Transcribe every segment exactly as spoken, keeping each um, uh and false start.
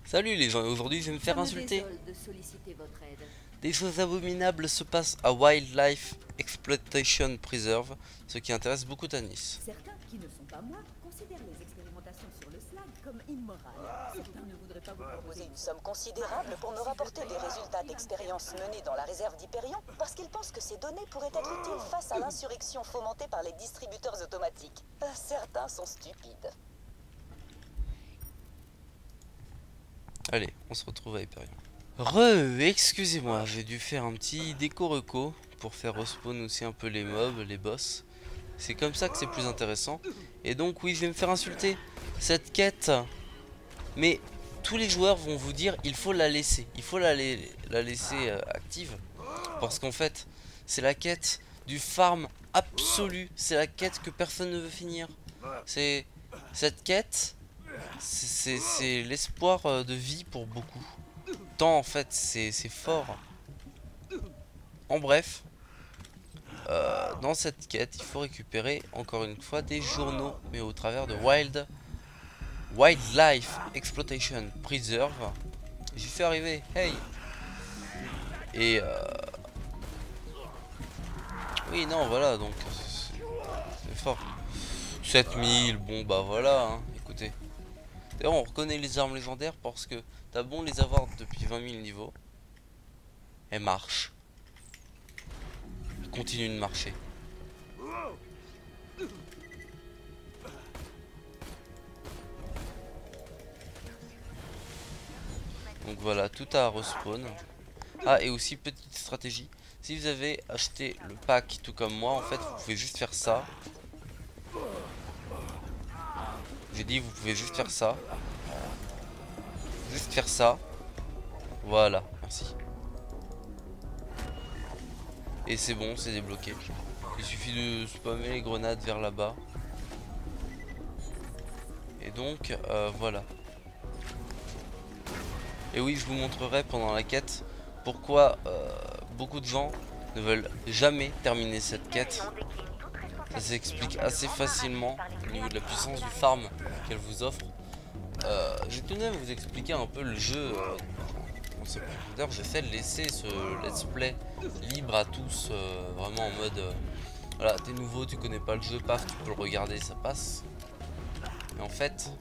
Salut les gens, aujourd'hui je vais me faire Je me insulter. désole de solliciter votre aide. Des choses abominables se passent à Wildlife Exploitation Preserve, ce qui intéresse beaucoup Tanis. Certains, qui ne sont pas moi, considèrent les expérimentations sur le slag comme immorales. Certains ne voudraient pas vous Nous proposer une somme considérable pour nous rapporter des résultats d'expériences menées dans la réserve d'Hyperion parce qu'ils pensent que ces données pourraient être utiles face à l'insurrection fomentée par les distributeurs automatiques. Euh, Certains sont stupides. Allez, on se retrouve à Hyperion. Re, excusez-moi, j'ai dû faire un petit déco-reco pour faire respawn aussi un peu les mobs, les boss. C'est comme ça que c'est plus intéressant. Et donc oui, je vais me faire insulter. Cette quête, mais tous les joueurs vont vous dire il faut la laisser, il faut la, la, la laisser euh, active. Parce qu'en fait, c'est la quête du farm absolu. C'est la quête que personne ne veut finir. C'est cette quête, c'est l'espoir euh, de vie pour beaucoup. Tant en fait, c'est fort. En bref, euh, dans cette quête, il faut récupérer encore une fois des journaux, mais au travers de Wild Wildlife Exploitation Preserve. J'ai fait arriver, hey. Et euh... oui, non, voilà, donc c'est fort. sept mille, bon bah voilà, hein, écoutez. D'ailleurs, on reconnaît les armes légendaires parce que t'as bon les avoir depuis vingt mille niveaux. Elles marchent. Elles continuent de marcher. Donc voilà, tout a respawn. Ah, et aussi petite stratégie. Si vous avez acheté le pack tout comme moi, en fait, vous pouvez juste faire ça. J'ai dit, vous pouvez juste faire ça. Juste faire ça. Voilà, merci. Et c'est bon, c'est débloqué. Il suffit de spammer les grenades vers là-bas. Et donc, euh, voilà. Et oui, je vous montrerai pendant la quête pourquoi euh, beaucoup de gens ne veulent jamais terminer cette quête. Ça s'explique assez facilement au niveau de la puissance du farm qu'elle vous offre. Euh, je vais tout de même vous expliquer un peu le jeu euh, en ce profondeur. J'essaie de laisser ce let's play libre à tous, euh, vraiment en mode euh, voilà, t'es nouveau, tu connais pas le jeu, paf, tu peux le regarder, ça passe. Mais en fait,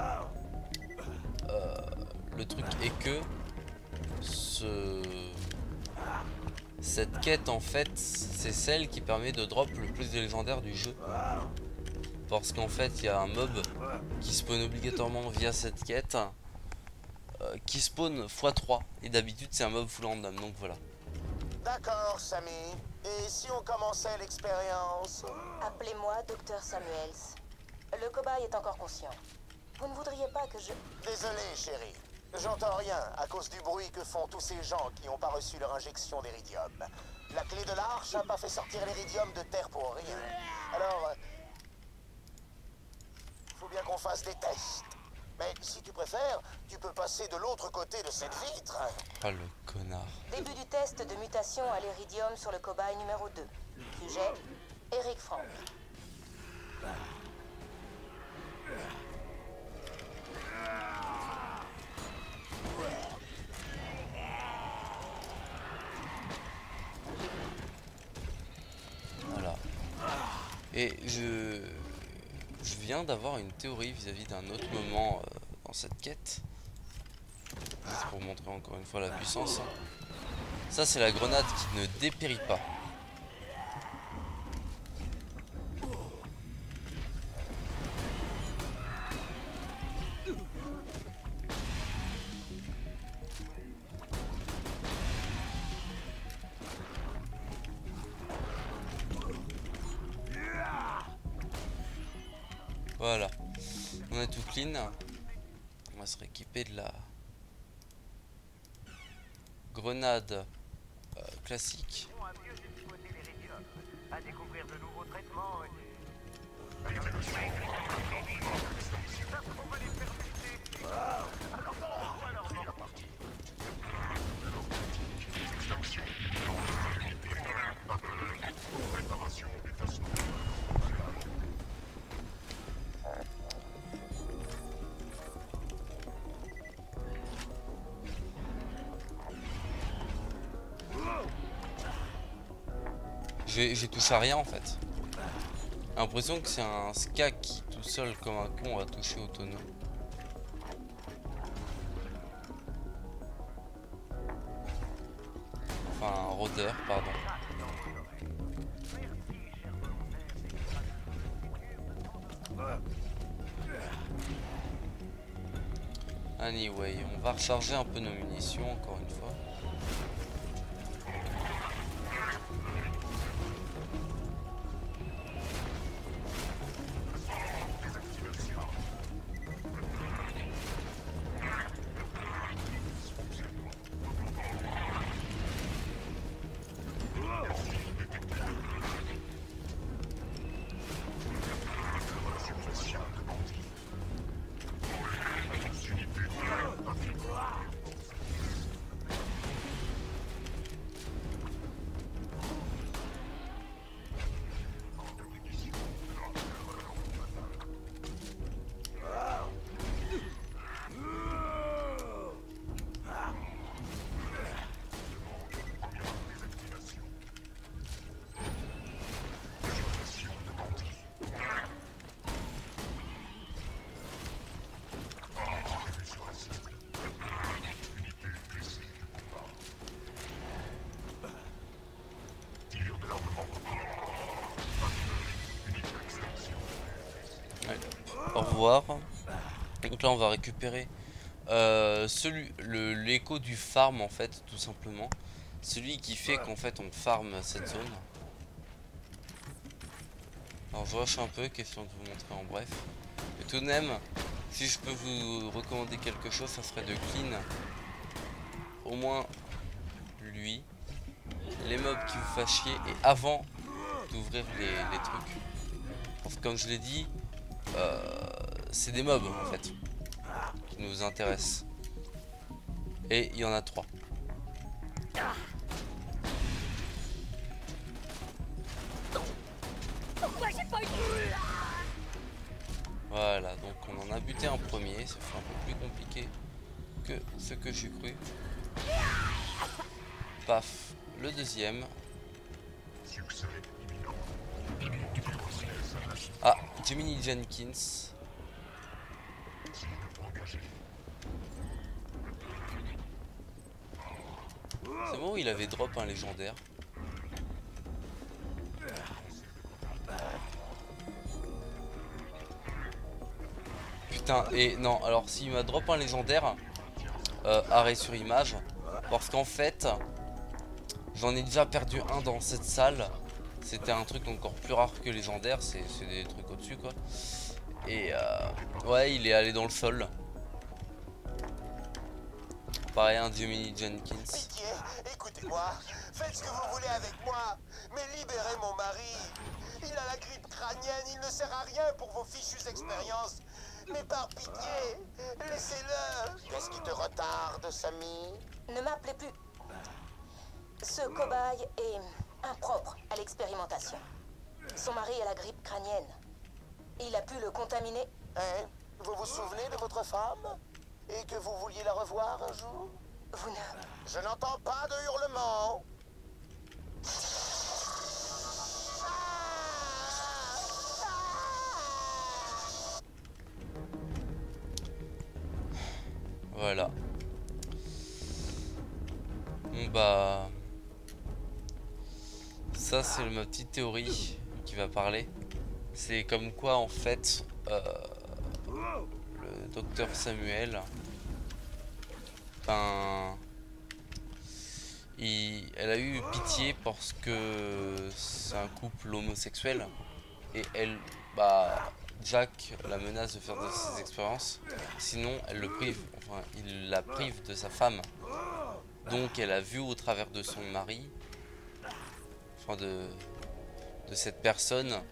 euh, le truc est que ce... cette quête en fait c'est celle qui permet de drop le plus de légendaires du jeu. Parce qu'en fait il y a un mob qui spawn obligatoirement via cette quête euh, qui spawn fois trois. Et d'habitude c'est un mob full random, donc voilà. D'accord, Sammy. Et si on commençait l'expérience? Appelez-moi Docteur Samuels. Le cobaye est encore conscient. Vous ne voudriez pas que je... Désolé, chérie. J'entends rien à cause du bruit que font tous ces gens qui n'ont pas reçu leur injection d'iridium. La clé de l'arche n'a pas fait sortir l'iridium de terre pour rien. Alors, euh, faut bien qu'on fasse des tests. Mais si tu préfères, tu peux passer de l'autre côté de cette vitre. Ah le connard. Début du test de mutation à l'iridium sur le cobaye numéro deux. Sujet, Eric Frank. Voilà. Et je... je viens d'avoir une théorie vis-à-vis d'un autre moment euh, dans cette quête. Juste pour montrer encore une fois la puissance. Ça c'est la grenade qui ne dépérit pas. Voilà, on a tout clean. On va se rééquiper de la grenade euh, classique. J'ai j'ai touché à rien en fait. J'ai l'impression que c'est un ska qui tout seul comme un con a touché au tonneau. Enfin un rôdeur, pardon. Anyway, on va recharger un peu nos munitions encore une fois. Au revoir. Donc là on va récupérer euh, celui, le l'écho du farm en fait, tout simplement. Celui qui fait qu'en fait on farm cette zone. Alors je rush un peu, question de vous montrer en bref. Mais tout de même, si je peux vous recommander quelque chose, ça serait de clean au moins lui, les mobs qui vous fassent chier, et avant d'ouvrir les, les trucs. Parce que comme je l'ai dit, euh, c'est des mobs en fait qui nous intéressent. Et il y en a trois. Voilà, donc on en a buté un premier, ça fait un peu plus compliqué que ce que j'ai cru. Paf, le deuxième. Ah, Gemini Jenkins. C'est bon, il avait drop un légendaire. Putain, et non, alors s'il m'a drop un légendaire, euh, arrêt sur image, parce qu'en fait, j'en ai déjà perdu un dans cette salle. C'était un truc encore plus rare que légendaire, c'est des trucs au-dessus quoi. Et euh, ouais, il est allé dans le sol. Pareil, un Gemini Jenkins. Pitié, écoutez-moi, faites ce que vous voulez avec moi, mais libérez mon mari. Il a la grippe crânienne, il ne sert à rien pour vos fichues expériences. Mais par pitié, laissez-le. Qu'est-ce qui te retarde, Samy? Ne m'appelez plus. Ce cobaye est impropre à l'expérimentation. Son mari a la grippe crânienne. Il a pu le contaminer. Hein? Vous vous souvenez de votre femme? Et que vous vouliez la revoir un jour? Vous ne... Je n'entends pas de hurlement. Voilà. Bon bah... Ça c'est ma petite théorie qui va parler. C'est comme quoi en fait... Euh, le docteur Samuel... Ben... Il, elle a eu pitié parce que c'est un couple homosexuel. Et elle... Bah... Jack la menace de faire de ses expériences, sinon elle le prive, enfin il la prive de sa femme. Donc elle a vu au travers de son mari, enfin de, de cette personne,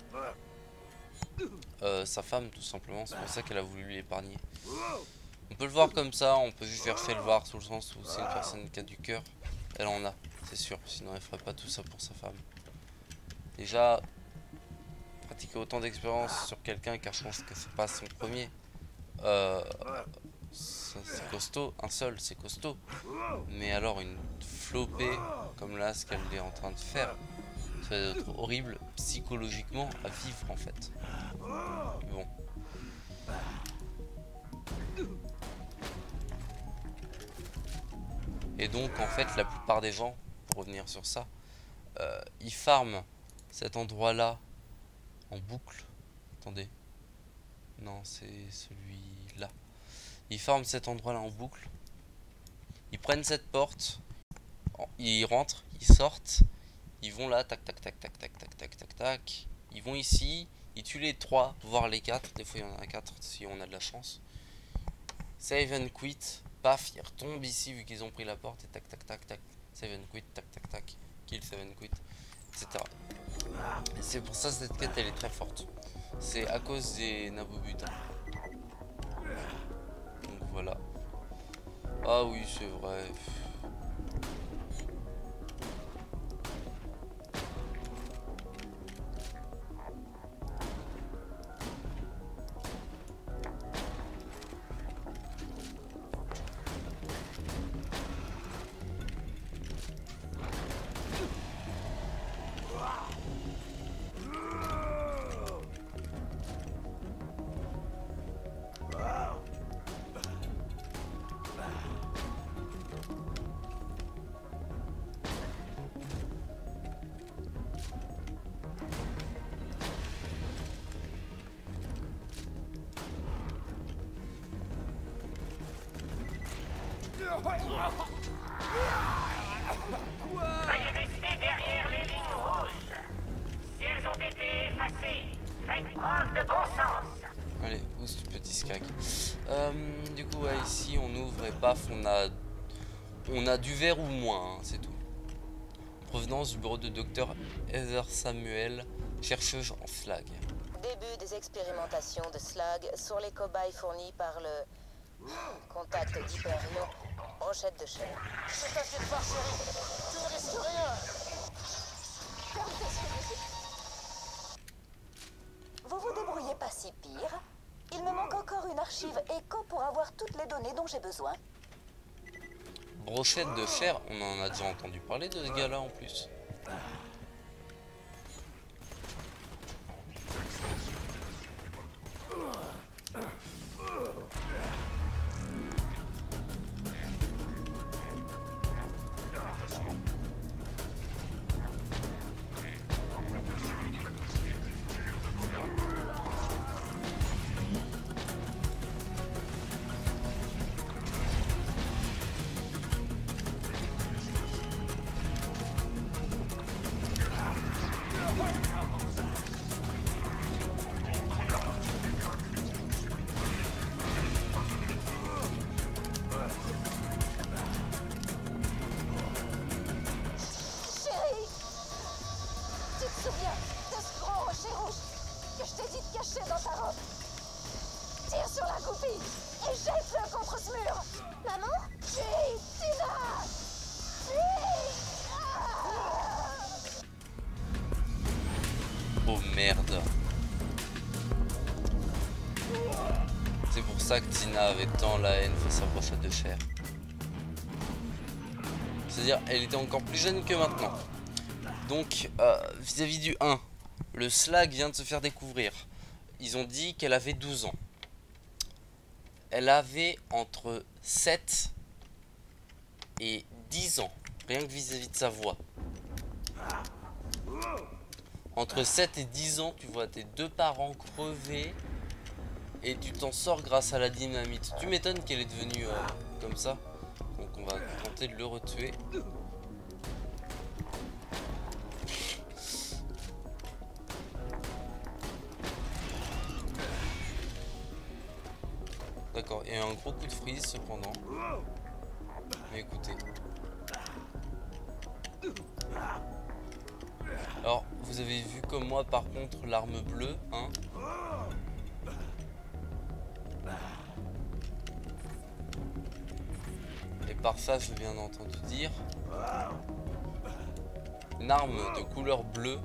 euh, sa femme tout simplement. C'est pour ça qu'elle a voulu l'épargner. On peut le voir comme ça, on peut juste vérifier le voir sous le sens où c'est une personne qui a du cœur. Elle en a, c'est sûr, sinon elle ferait pas tout ça pour sa femme. Déjà, pratiquer autant d'expérience sur quelqu'un, car je pense que c'est pas son premier, euh, c'est costaud. Un seul c'est costaud, mais alors une flopée comme là ce qu'elle est en train de faire, Ça va être horrible psychologiquement à vivre en fait. Bon. Et donc en fait la plupart des gens, pour revenir sur ça, euh, ils farment cet endroit là en boucle. Attendez. Non, c'est celui-là. Ils farment cet endroit là en boucle. Ils prennent cette porte. Ils rentrent, ils sortent. Ils vont là, tac tac tac tac tac tac tac tac tac. Ils vont ici, ils tuent les trois, voire les quatre. Des fois il y en a quatre si on a de la chance. Save and quit. Paf, ils retombent ici vu qu'ils ont pris la porte et tac tac tac tac. Save and quit, tac tac tac. Kill, save and quit, et cetera. Et c'est pour ça cette quête elle est très forte. C'est à cause des nabobutins. Donc voilà. Ah oui c'est vrai. Veuillez rester derrière les lignes rouges. Si elles ont été effacées, faites preuve de bon sens. Allez, où ce petit skag. Euh, du coup, ouais, ici on ouvre et paf, on a, on a du verre ou moins, hein, c'est tout. En provenance du bureau de docteur Heather Samuel, chercheuse en slag. Début des expérimentations de slag sur les cobayes fournis par le contact d'Hyperion, brochette de chair. C'est assez fort, chérie. Tu ne risques rien. Vous vous débrouillez pas si pire. Il me manque encore une archive écho pour avoir toutes les données dont j'ai besoin. Brochette de chair, on en a déjà entendu parler de ce gars-là en plus. Caché dans ta robe. Tire sur la goupille et jette-le contre ce mur. Maman? Fuis, Tina! Fuis! Ah! Oh merde. C'est pour ça que Tina avait tant la haine face à brochette de chair. C'est-à-dire, elle était encore plus jeune que maintenant. Donc, euh, vis-à-vis du un, le slag vient de se faire découvrir. Ils ont dit qu'elle avait douze ans. Elle avait entre sept et dix ans. Rien que vis-à-vis de sa voix. Entre sept et dix ans, tu vois tes deux parents crever. Et tu t'en sors grâce à la dynamite. Tu m'étonnes qu'elle est devenue euh, comme ça. Donc on va tenter de le retuer. D'accord, il y a un gros coup de freeze cependant. Mais écoutez. Alors, vous avez vu comme moi par contre l'arme bleue, hein. Et par ça, je viens d'entendre dire une arme de couleur bleue.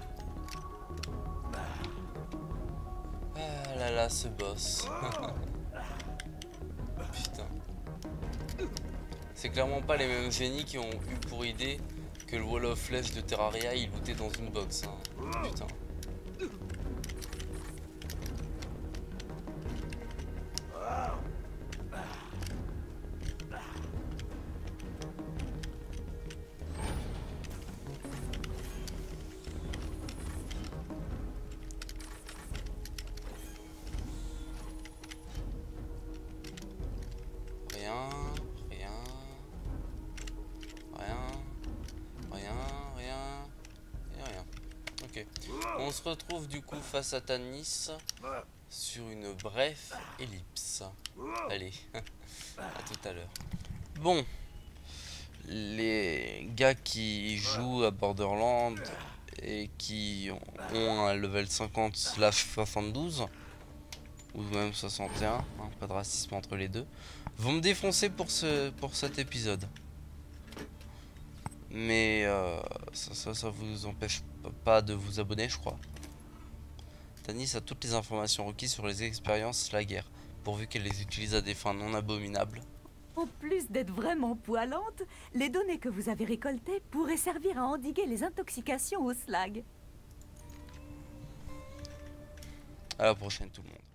Ah là là, ce boss. Putain. C'est clairement pas les mêmes génies qui ont eu pour idée que le Wall of Flesh de Terraria il lootait dans une box. Hein. Putain. Rien, rien, rien, rien, rien, et rien. Ok. On se retrouve du coup face à Tanis sur une brève ellipse. Allez, à tout à l'heure. Bon, les gars qui jouent à Borderlands et qui ont un level cinquante slash soixante-douze ou même soixante et un, hein, pas de racisme entre les deux, vont me défoncer pour ce pour cet épisode. Mais euh, ça, ça, ça vous empêche pas de vous abonner, je crois. Tanis a toutes les informations requises sur les expériences la guerre, pourvu qu'elle les utilise à des fins non abominables. En plus d'être vraiment poilantes, les données que vous avez récoltées pourraient servir à endiguer les intoxications au slag. À la prochaine tout le monde.